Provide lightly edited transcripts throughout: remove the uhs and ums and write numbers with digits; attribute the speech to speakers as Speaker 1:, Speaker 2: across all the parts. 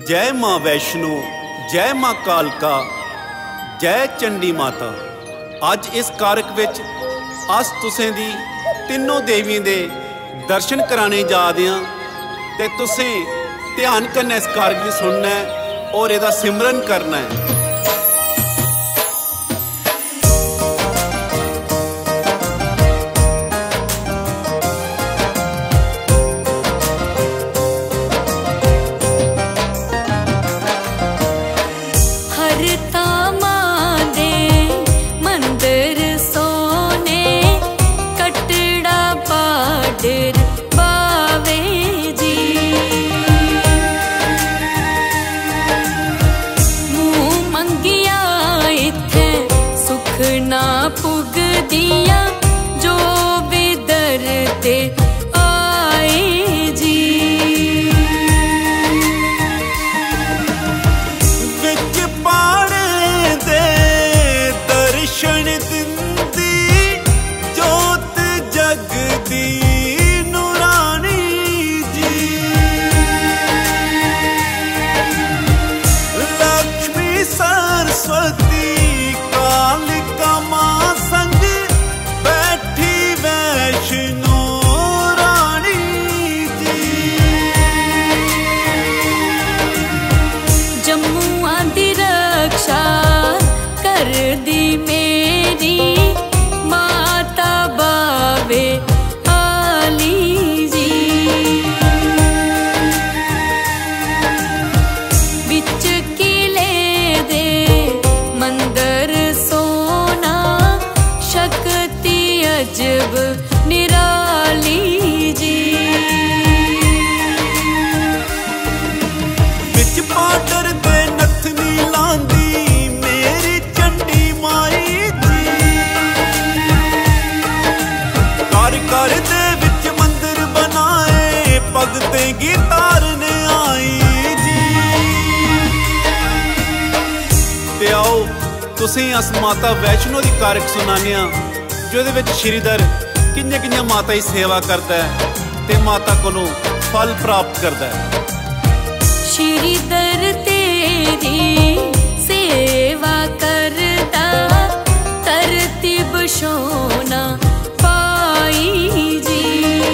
Speaker 1: जय माँ वैष्णो, जय माँ कालका, जय चंडी माता। अज इस कारक विच अस तुसें दी तीनों देवियों दे दर्शन कराने जा रहे हैं ते तुसें ध्यान करना इस कारक गी सुनना है और इहदा सिमरन करना है।
Speaker 2: पुग दिया जो भी दर ते आए जी,
Speaker 1: विच पाड़े दे दर्शन दिंदी जोत जग दी नूरानी जी। लक्ष्मी सरस्वती कालिका मां संग बैठी वैष्णो रानी जी।
Speaker 2: जम्मुआ दी रक्षा कर दी मेरी माता बावे आली जी। बिच किले दे मंदिर अजब निराली जी।
Speaker 1: बिच पाटर दे नथनी लांदी मेरी चंडी माई जी। घर घर दे विच मंदिर बनाए भगतें गी तारने आई जी। ते आओ तुसीं अस माता वैष्णो दी कारक सुनाने जो श्रीधर किन्ने किन्ने माता की सेवा करता है ते माता कोलों फल प्राप्त करता है।
Speaker 2: श्रीधर तेरी सेवा करता तरतीब शोना पाई जी।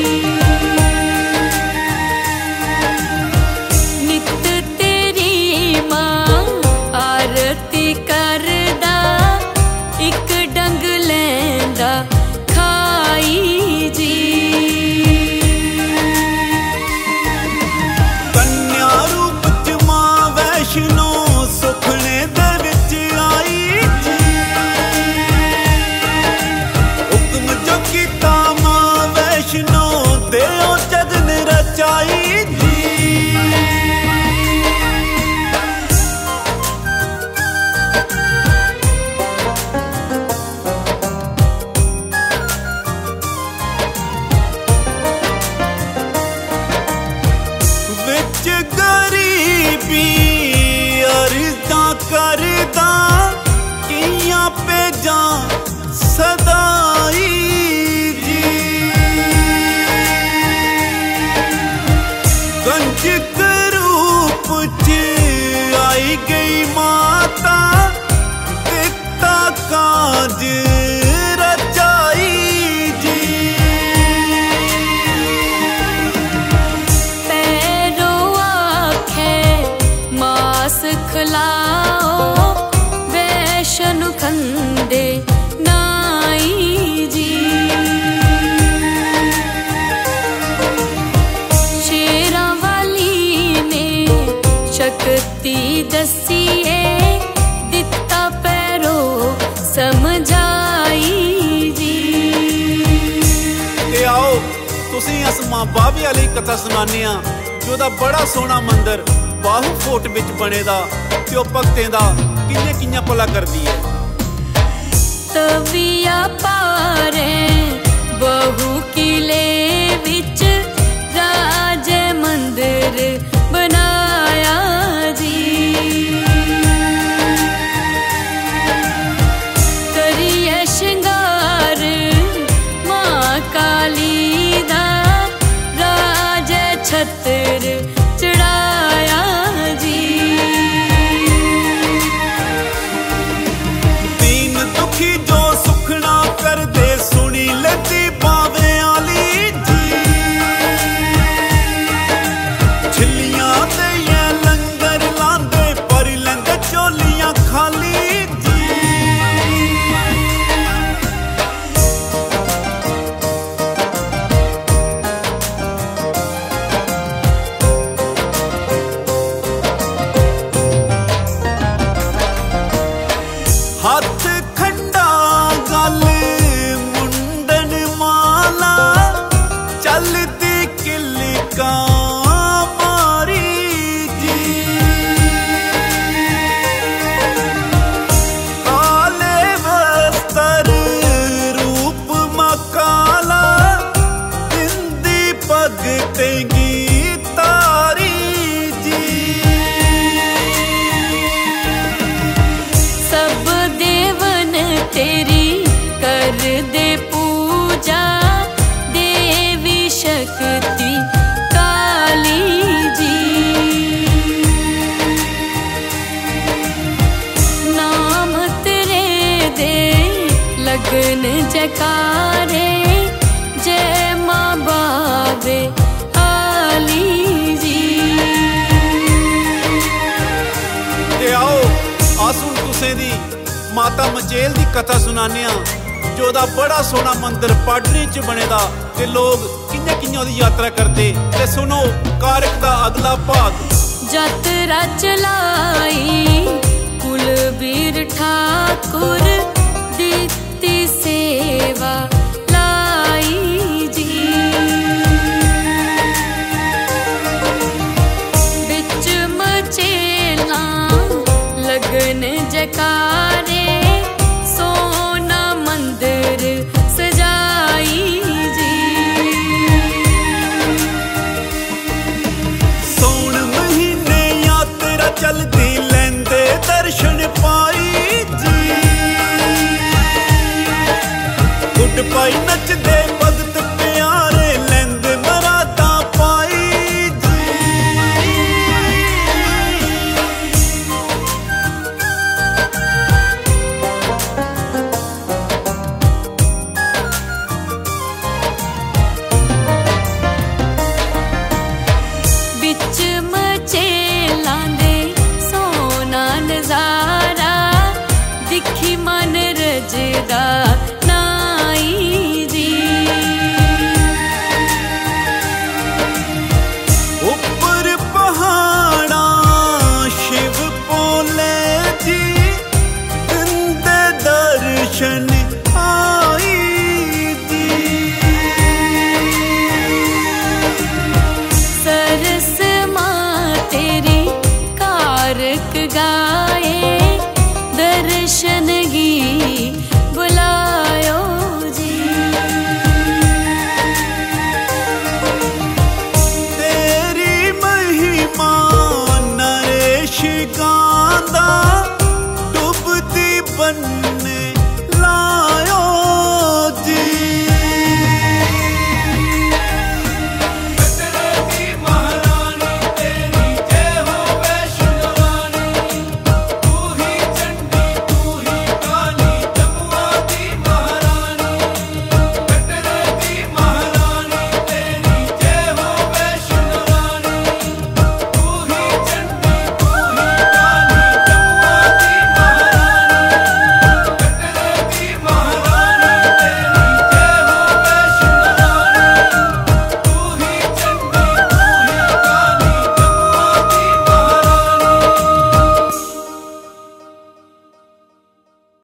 Speaker 2: नित तेरी मां आरती करदा एक डंग लैंदा खाई जी।
Speaker 1: कन्या रूप च मां वैष्णो सुखने दे विच आई जी। हुक्म जो कीता मां वैष्णो देओ जगन रचाई जी। गरीबी अर्जा करदा कियां पे जा सदाई जी। कंजक रूप च आई गई माता दिता काज रचाई जी।
Speaker 2: खलाओ वैष्णो खंडे नाई जी। शेरा वाली ने शक्ति दसिए दिता पैरो समझाई जी।
Speaker 1: ते आओ तुसीं अस मां बावे वाली कथा सुनाने जो दा बड़ा सोहना मंदिर बाहू फोर्ट विच बने दा ते ओह भगतें दा किन्ने किन्ना भला करदी है।
Speaker 2: तविया पारे बहु किले विच राज मंदिर बनाया जी। करिए श्रृंगार मां काली दा राज छत्र चढ़ाया जी। दे पूजा देवी शक्ति काली जी। नाम तेरे दे लगन जकारे जय माँ बाबे आली जी।
Speaker 1: ते आओ आसुन तुसें दी माता मचेल दी कथा सुनाने जोदा बड़ा सोहना मंदिर पाडरी च बने दा ते लोग कि'यां कि'यां ओहदी यात्रा करते। ते सुनो कारक दा अगला भाग।
Speaker 2: यात्रा चलाई कुलबीर ठाकुर दित्ती सेवा लाई जी। बिच मचेला लगन जकारे सोना मंदिर सजाई जी।
Speaker 1: सौन महीने यात्रा चलदी लेंदे दर्शन पाई जी। गुड पाई नचदे